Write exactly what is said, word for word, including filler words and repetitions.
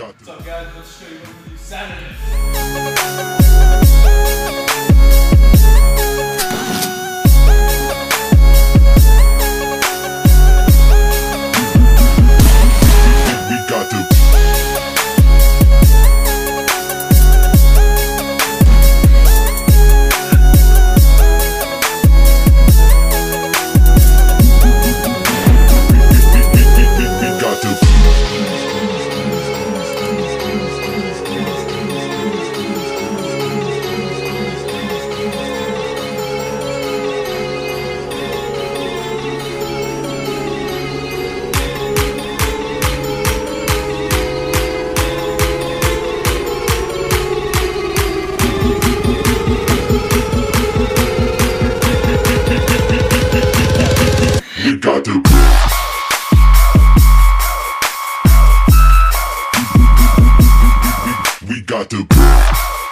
What's up, guys? Let's show you what we do Saturday. We got to. We got to. We got to.